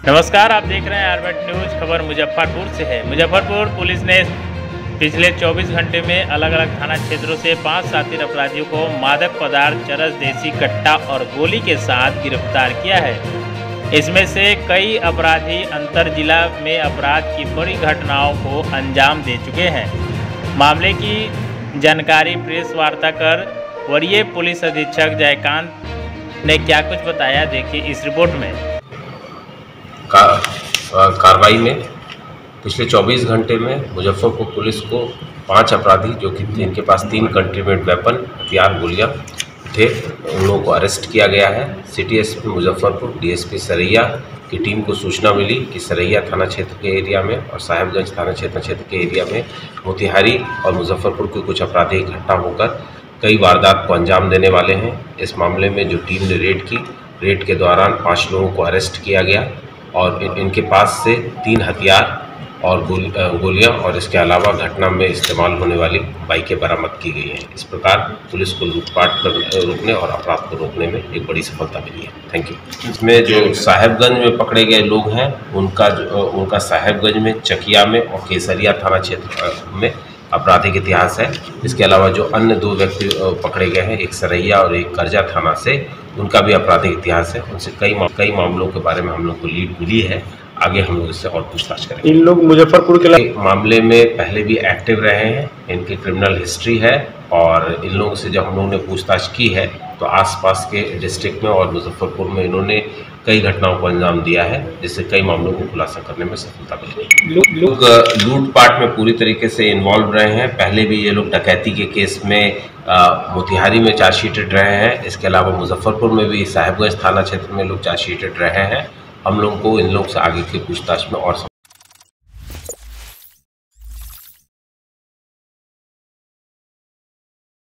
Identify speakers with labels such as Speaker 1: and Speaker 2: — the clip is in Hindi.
Speaker 1: नमस्कार, आप देख रहे हैं आरबेट न्यूज। खबर मुजफ्फरपुर से है। मुजफ्फरपुर पुलिस ने पिछले 24 घंटे में अलग अलग थाना क्षेत्रों से 5 शातिर अपराधियों को मादक पदार्थ, चरस, देसी कट्टा और गोली के साथ गिरफ्तार किया है। इसमें से कई अपराधी अंतर जिला में अपराध की बड़ी घटनाओं को अंजाम दे चुके हैं। मामले की जानकारी प्रेस वार्ता कर वरीय पुलिस अधीक्षक जयकांत ने क्या कुछ बताया, देखिए इस रिपोर्ट में।
Speaker 2: कार्रवाई में पिछले 24 घंटे में मुजफ्फरपुर पुलिस को 5 अपराधी, जो कि जिनके पास 3 कंट्रीमेड वेपन, हथियार, गोलियां थे, उन लोगों को अरेस्ट किया गया है। City SP Muzaffarpur, DSP Saraiya की टीम को सूचना मिली कि सरैया थाना क्षेत्र के एरिया में और साहेबगंज थाना क्षेत्र के एरिया में मोतिहारी और मुजफ्फरपुर के कुछ अपराधी इकट्ठा होकर कई वारदात को अंजाम देने वाले हैं। इस मामले में जो टीम ने रेड के दौरान 5 लोगों को अरेस्ट किया गया और इनके पास से 3 हथियार और गोलियां और इसके अलावा घटना में इस्तेमाल होने वाली बाइकें बरामद की गई हैं। इस प्रकार पुलिस को लूटपाट रोकने और अपराध को रोकने में एक बड़ी सफलता मिली है। Thank you. इसमें जो साहेबगंज में पकड़े गए लोग हैं, उनका साहेबगंज में, चकिया में और केसरिया थाना क्षेत्र में आपराधिक इतिहास है। इसके अलावा जो अन्य 2 व्यक्ति पकड़े गए हैं, एक सरैया और एक करजा थाना से, उनका भी आपराधिक इतिहास है। उनसे कई मामलों के बारे में हम लोग को लीड मिली है। आगे हम लोग इससे और पूछताछ करेंगे।
Speaker 3: इन लोग मुजफ्फरपुर के
Speaker 2: मामले में पहले भी एक्टिव रहे हैं, इनकी क्रिमिनल हिस्ट्री है और इन लोगों से जब हम लोगों ने पूछताछ की है तो आसपास के डिस्ट्रिक्ट में और मुजफ्फरपुर में इन्होंने कई घटनाओं को अंजाम दिया है, जिससे कई मामलों को खुलासा करने में सफलता मिली। लोग लूटपाट में पूरी तरीके से इन्वॉल्व रहे हैं। पहले भी ये लोग डकैती के केस में मोतिहारी में चार्जशीटेड रहे हैं। इसके अलावा मुजफ्फरपुर में भी साहेबगंज थाना क्षेत्र में लोग चार्जशीटेड रहे हैं। हम लोग को इन लोग से आगे की पूछताछ में और